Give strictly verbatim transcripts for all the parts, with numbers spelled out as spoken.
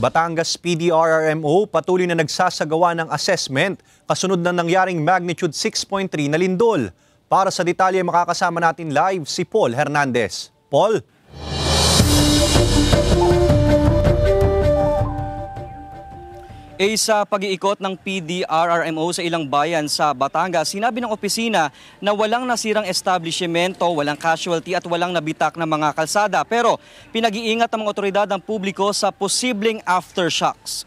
Batangas P D R R M O patuloy na nagsasagawa ng assessment kasunod ng nangyaring magnitude six point three na lindol. Para sa detalye makakasama natin live si Paul Hernandez. Paul? E sa pag-iikot ng P D R R M O sa ilang bayan sa Batangas, sinabi ng opisina na walang nasirang establishmento, walang casualty at walang nabitak na mga kalsada. Pero pinag-iingat ng mga otoridad ng publiko sa posibleng aftershocks.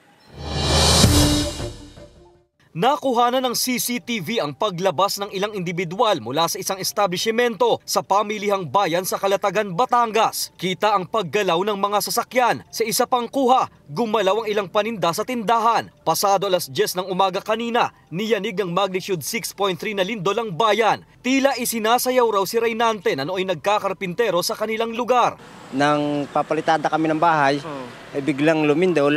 Nakuhanan ng C C T V ang paglabas ng ilang individual mula sa isang establishmento sa pamilihang bayan sa Calatagan, Batangas. Kita ang paggalaw ng mga sasakyan. Sa isa pang kuha, gumalaw ang ilang paninda sa tindahan. Pasado alas diyes ng umaga kanina, niyanig ng magnitude six point three na lindol ang bayan. Tila isinasayaw raw si Reynante na nooy nagkakarpintero sa kanilang lugar. Nang papalitada kami ng bahay, oh. ay biglang lumindol.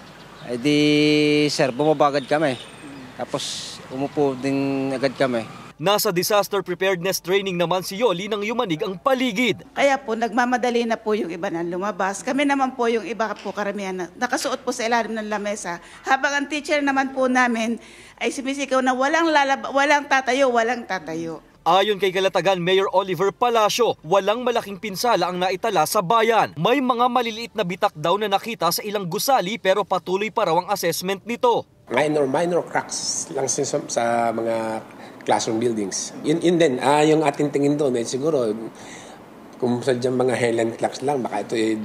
Ay di, sir, bumabagad kami. Tapos umupo din agad kami. Nasa disaster preparedness training naman si Yoli nang yumanig ang paligid. Kaya po nagmamadali na po yung iba na lumabas. Kami naman po yung iba po karamihan na nakasuot po sa ilalim ng lamesa. Habang ang teacher naman po namin ay sumisigaw na walang, lalab walang tatayo, walang tatayo. Ayon kay Calatagan Mayor Oliver Palacio, walang malaking pinsala ang naitala sa bayan. May mga maliliit na bitak daw na nakita sa ilang gusali pero patuloy pa raw ang assessment nito. Minor, minor cracks lang sa, sa mga classroom buildings. Yun, yun din, ah, yung ating tingin doon, eh, siguro, kung sadyang mga Highland clocks lang, baka ito eh,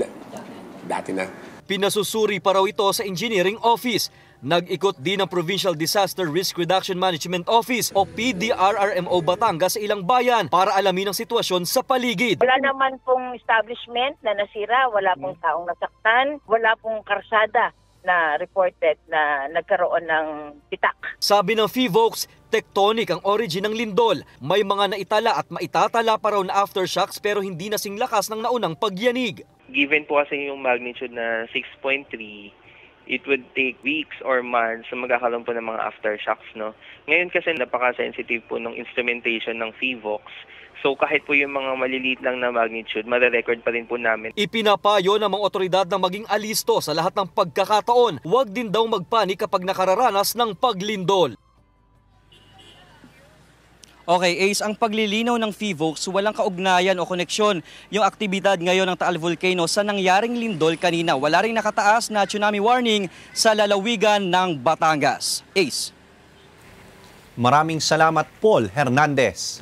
dati na. Pinasusuri pa raw ito sa engineering office. Nag-ikot din ang Provincial Disaster Risk Reduction Management Office o P D R R M O Batangas sa ilang bayan para alamin ang sitwasyon sa paligid. Wala naman pong establishment na nasira, wala pong taong nasaktan, wala pong karsada na reported na nagkaroon ng bitak. Sabi ng F I V O C, tectonic ang origin ng lindol. May mga naitala at maitatala pa raw na aftershocks pero hindi nasing lakas ng naunang pagyanig. Given po kasi yung magnitude na six point three, it would take weeks or months na magkakaroon po ng mga aftershocks. No? Ngayon kasi napaka-sensitive po ng instrumentation ng F I V O C. So kahit po yung mga maliliit lang na magnitude, mare-record pa rin po namin. Ipinapayo ng mga otoridad na maging alisto sa lahat ng pagkakataon. Huwag din daw magpanik kapag nakararanas ng paglindol. Okay, Ace, ang paglilinaw ng F I V O C, walang kaugnayan o koneksyon yung aktibidad ngayon ng Taal Volcano sa nangyaring lindol kanina. Wala ring nakataas na tsunami warning sa lalawigan ng Batangas. Ace. Maraming salamat, Paul Hernandez.